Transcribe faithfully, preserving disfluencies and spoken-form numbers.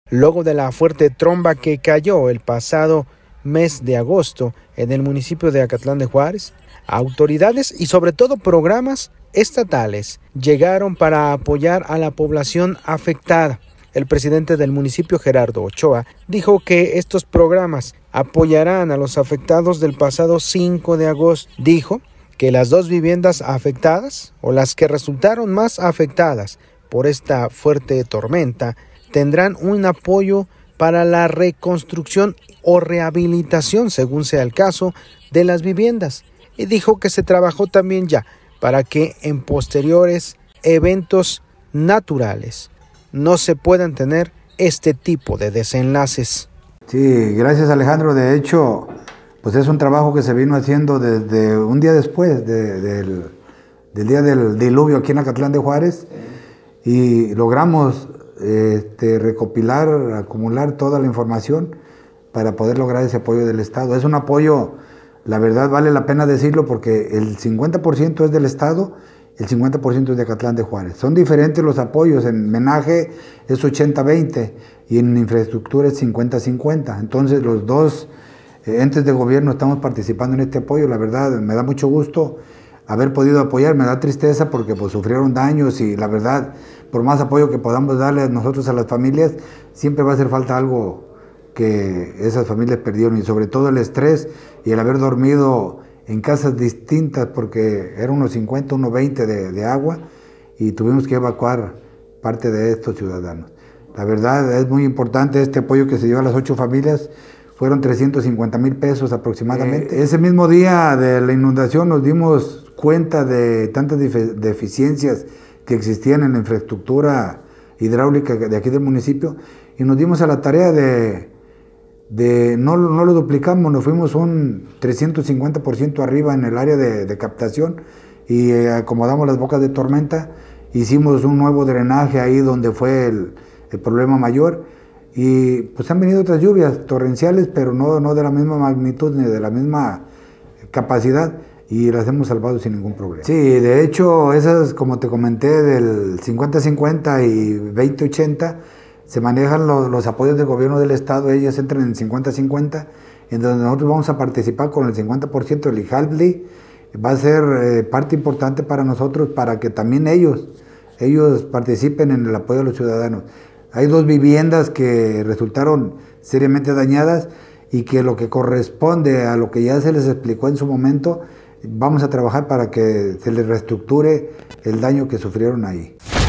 luego de la fuerte tromba que cayó el pasado mes de agosto en el municipio de Acatlán de Juárez. Autoridades y sobre todo programas estatales llegaron para apoyar a la población afectada. El presidente del municipio, Gerardo Ochoa, dijo que estos programas apoyarán a los afectados del pasado cinco de agosto. Dijo que las dos viviendas afectadas o las que resultaron más afectadas por esta fuerte tormenta tendrán un apoyo para la reconstrucción o rehabilitación, según sea el caso, de las viviendas. Y dijo que se trabajó también ya para que en posteriores eventos naturales no se puedan tener este tipo de desenlaces. Sí, gracias Alejandro. De hecho, pues es un trabajo que se vino haciendo desde un día después de, del, del día del diluvio aquí en Acatlán de Juárez, y logramos este, recopilar, acumular toda la información para poder lograr ese apoyo del Estado. Es un apoyo, la verdad vale la pena decirlo, porque el cincuenta por ciento es del Estado, el cincuenta por ciento es de Acatlán de Juárez. Son diferentes los apoyos, en menaje es ochenta veinte y en infraestructura es cincuenta cincuenta. Entonces los dos eh, entes de gobierno estamos participando en este apoyo. La verdad me da mucho gusto haber podido apoyar, me da tristeza porque pues sufrieron daños, y la verdad, por más apoyo que podamos darle nosotros a las familias, siempre va a hacer falta algo que esas familias perdieron, y sobre todo el estrés y el haber dormido en casas distintas, porque eran unos cincuenta, unos veinte de, de agua, y tuvimos que evacuar parte de estos ciudadanos. La verdad es muy importante este apoyo que se dio a las ocho familias, fueron trescientos cincuenta mil pesos aproximadamente. Eh, Ese mismo día de la inundación nos dimos cuenta de tantas deficiencias que existían en la infraestructura hidráulica de aquí del municipio, y nos dimos a la tarea de De, no, no lo duplicamos, nos fuimos un trescientos cincuenta por ciento arriba en el área de, de captación, y eh, acomodamos las bocas de tormenta, hicimos un nuevo drenaje ahí donde fue el, el problema mayor, y pues han venido otras lluvias torrenciales, pero no, no de la misma magnitud ni de la misma capacidad, y las hemos salvado sin ningún problema. Sí, de hecho esas, como te comenté, del cincuenta cincuenta y veinte ochenta, se manejan los, los apoyos del gobierno del Estado. Ellos entran en cincuenta cincuenta, en donde nosotros vamos a participar con el cincuenta por ciento del IJALBLI. Va a ser eh, parte importante para nosotros, para que también ellos, ellos participen en el apoyo a los ciudadanos. Hay dos viviendas que resultaron seriamente dañadas, y que lo que corresponde a lo que ya se les explicó en su momento, vamos a trabajar para que se les reestructure el daño que sufrieron ahí.